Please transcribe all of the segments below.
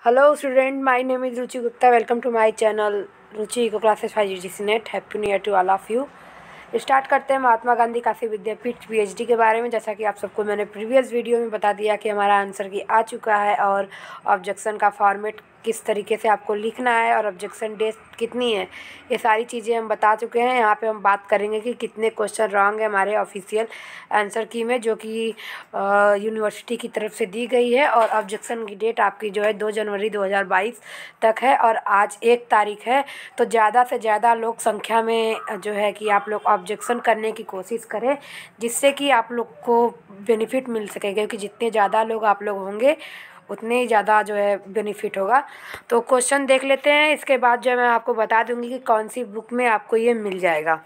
Hello student, my name is Ruchi Gupta. Welcome to my channel Ruchi Eco Classes 5GC Net. Happy New Year to all of you. Start करते हैं Mahatma Gandhi Kashi Vidyapith PhD के बारे में। जैसा कि आप सबको मैंने प्रीवियस वीडियो में बता दिया कि हमारा आंसर की आ चुका है और ऑब्जेक्शन का फॉर्मेट किस तरीके से आपको लिखना है और ऑब्जेक्शन डेट कितनी है, ये सारी चीज़ें हम बता चुके हैं। यहाँ पे हम बात करेंगे कि कितने क्वेश्चन रॉन्ग है हमारे ऑफिशियल आंसर की में, जो कि यूनिवर्सिटी की तरफ से दी गई है। और ऑब्जेक्शन की डेट आपकी जो है 2 जनवरी 2022 तक है और आज 1 तारीख है। तो ज़्यादा से ज़्यादा लोग संख्या में जो है कि आप लोग ऑब्जेक्शन करने की कोशिश करें, जिससे कि आप लोग को बेनिफिट मिल सके, क्योंकि जितने ज़्यादा लोग आप लोग होंगे उतने ही ज़्यादा जो है बेनिफिट होगा। तो क्वेश्चन देख लेते हैं, इसके बाद जो है मैं आपको बता दूंगी कि कौन सी बुक में आपको ये मिल जाएगा।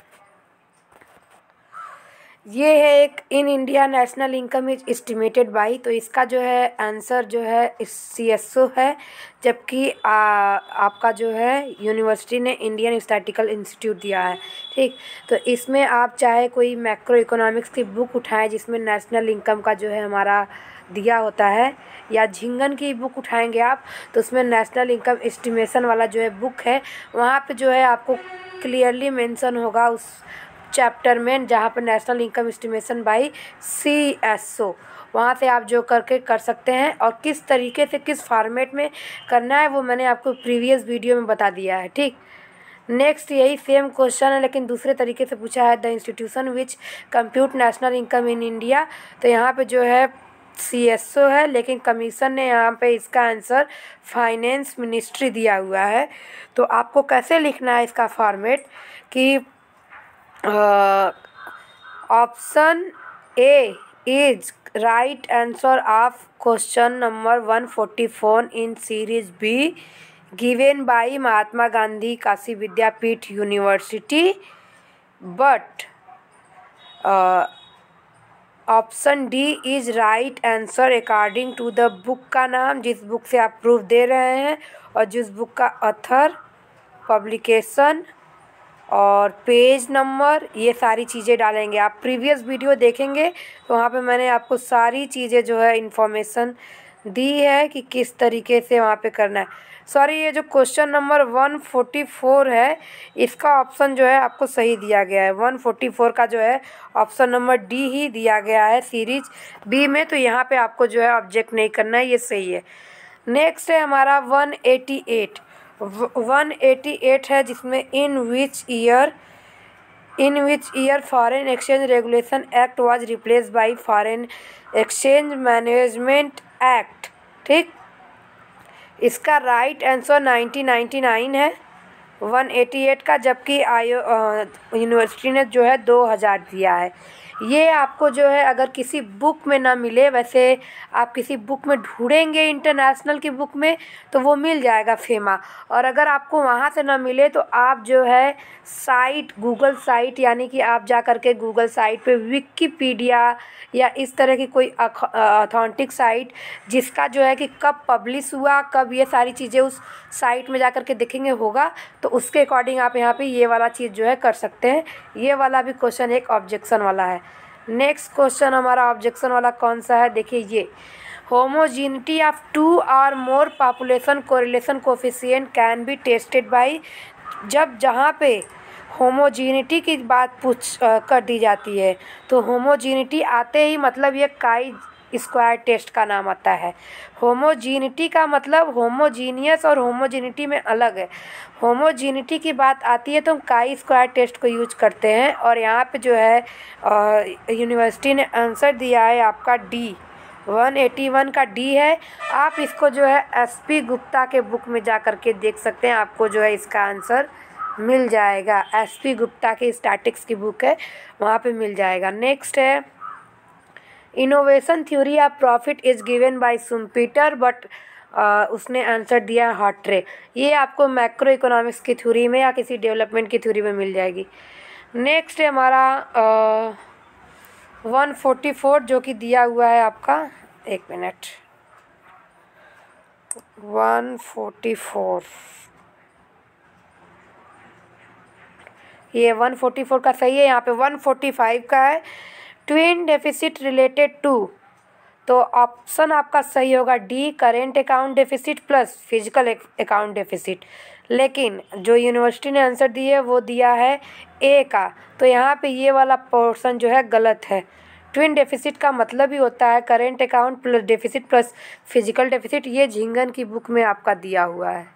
ये है एक in India national income is estimated by, तो इसका जो है आंसर जो है CSO है, जबकि आपका जो है यूनिवर्सिटी ने इंडियन स्टैटिस्टिकल इंस्टीट्यूट दिया है। ठीक, तो इसमें आप चाहे कोई मैक्रो इकोनॉमिक्स की बुक उठाएं जिसमें नेशनल इनकम का जो है हमारा दिया होता है, या झिंगन की बुक उठाएंगे आप तो उसमें नेशनल इनकम एस्टिमेशन वाला जो है बुक है, वहाँ पे जो है आपको क्लियरली मेंशन होगा उस चैप्टर में जहाँ पर national income estimation by CSO, वहाँ से आप जो करके कर सकते हैं। और किस तरीके से किस फॉर्मेट में करना है वो मैंने आपको प्रीवियस वीडियो में बता दिया है। ठीक, नेक्स्ट यही सेम क्वेश्चन है लेकिन दूसरे तरीके से पूछा है। The institution which compute national income in India, तो यहाँ पे जो है CSO है, लेकिन कमीशन ने यहाँ पे इसका आंसर फाइनेंस मिनिस्ट्री दिया हुआ है। तो आपको कैसे लिखना है इसका फॉर्मेट कि option A is right answer of question number 144 in series B given by Mahatma Gandhi Kashi Vidyapith university, but option D is right answer according to the book का नाम, जिस बुक से आप प्रूफ दे रहे हैं, और जिस बुक का ऑथर, पब्लिकेशन और पेज नंबर, ये सारी चीज़ें डालेंगे। आप प्रीवियस वीडियो देखेंगे तो वहाँ पे मैंने आपको सारी चीज़ें जो है इन्फॉर्मेशन दी है कि किस तरीके से वहाँ पे करना है। सॉरी, ये जो क्वेश्चन नंबर 144 है इसका ऑप्शन जो है आपको सही दिया गया है। 144 का जो है ऑप्शन नंबर डी ही दिया गया है सीरीज बी में, तो यहाँ पे आपको जो है ऑब्जेक्ट नहीं करना है, ये सही है। नेक्स्ट है हमारा 188 है, जिसमें in which year foreign exchange regulation act was replaced by foreign exchange management act. ठीक, इसका राइट आंसर 1999 है 188 का, जबकि यूनिवर्सिटी ने जो है 2000 दिया है। ये आपको जो है अगर किसी बुक में ना मिले, वैसे आप किसी बुक में ढूंढेंगे इंटरनेशनल की बुक में तो वो मिल जाएगा फेमा, और अगर आपको वहाँ से ना मिले तो आप जो है साइट, गूगल साइट, यानी कि आप जा कर के गूगल साइट पे विकिपीडिया या इस तरह की कोई अथेंटिक साइट जिसका जो है कि कब पब्लिश हुआ, कब ये सारी चीज़ें उस साइट में जा कर के देखेंगे होगा, तो उसके अकॉर्डिंग आप यहाँ पे ये वाला चीज़ जो है कर सकते हैं। ये वाला भी क्वेश्चन एक ऑब्जेक्शन वाला है। नेक्स्ट क्वेश्चन हमारा ऑब्जेक्शन वाला कौन सा है, देखिए ये, होमोजीनिटी ऑफ 2 और more population correlation coefficient can be tested by, जब जहाँ पे होमोजीनिटी की बात कर दी जाती है तो होमोजीनिटी आते ही मतलब ये काई स्क्वायर टेस्ट का नाम आता है। होमोजीनिटी का मतलब होमोजीनियस और होमोजीनिटी में अलग है। होमोजीनिटी की बात आती है तो हम काई स्क्वायर टेस्ट को यूज करते हैं, और यहाँ पे जो है यूनिवर्सिटी ने आंसर दिया है आपका डी, 181 का डी है। आप इसको जो है SP गुप्ता के बुक में जा कर के देख सकते हैं, आपको जो है इसका आंसर मिल जाएगा। SP गुप्ता की स्टैटिक्स की बुक है, वहाँ पे मिल जाएगा। नेक्स्ट है innovation theory of profit is given by Schumpeter, but उसने आंसर दिया हॉट्रे। ये आपको मैक्रो इकोनॉमिक्स की थ्योरी में या किसी डेवलपमेंट की थ्योरी में मिल जाएगी। नेक्स्ट है हमारा 144 जो कि दिया हुआ है आपका, एक मिनट, 144, ये 144 का सही है। यहाँ पे 145 का है, ट्विन डेफिसिट रिलेटेड टू, तो ऑप्शन आपका सही होगा D, current account deficit plus physical account deficit. लेकिन जो यूनिवर्सिटी ने आंसर दिए वो दिया है ए का, तो यहाँ पे ये वाला पोर्शन जो है गलत है। ट्विन डेफिसिट का मतलब ही होता है current account plus deficit plus physical deficit. ये झिंगन की बुक में आपका दिया हुआ है।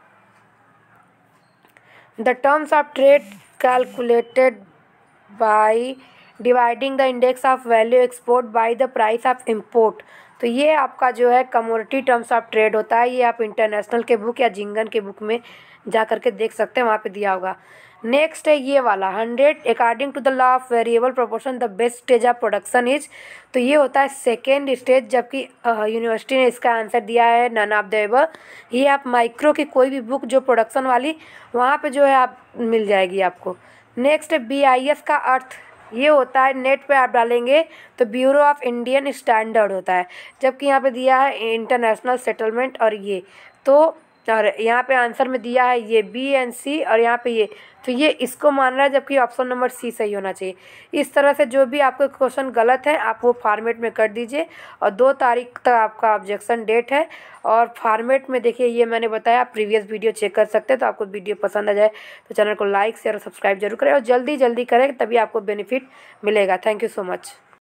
The terms of trade calculated by dividing the index of value export by the price of import. तो ये आपका जो है कमोडिटी टर्म्स ऑफ ट्रेड होता है। ये आप इंटरनेशनल के बुक या झिंगन के बुक में जा करके देख सकते हैं, वहाँ पे दिया होगा। नेक्स्ट है ये वाला 100 according to the law of variable proportion the best stage of production is. तो ये होता है सेकेंड स्टेज, जबकि यूनिवर्सिटी ने इसका आंसर दिया है नन ऑफ द एबव। ये आप माइक्रो की कोई भी बुक जो प्रोडक्शन वाली, वहाँ पे जो है आप मिल जाएगी आपको। नेक्स्ट है BIS का अर्थ ये होता है, नेट पे आप डालेंगे तो ब्यूरो ऑफ इंडियन स्टैंडर्ड होता है, जबकि यहाँ पे दिया है इंटरनेशनल सेटलमेंट। और ये तो और यहाँ पे आंसर में दिया है ये B and C और यहाँ पे ये, तो ये इसको मान रहा है, जबकि ऑप्शन नंबर C सही होना चाहिए। इस तरह से जो भी आपके क्वेश्चन गलत है आप वो फॉर्मेट में कर दीजिए। और 2 तारीख तक आपका ऑब्जेक्शन डेट है। और फॉर्मेट में देखिए ये मैंने बताया, आप प्रीवियस वीडियो चेक कर सकते हैं। तो आपको वीडियो पसंद आ जाए तो चैनल को लाइक शेयर और सब्सक्राइब जरूर करें, और जल्दी करें, तभी आपको बेनिफिट मिलेगा। Thank you so much.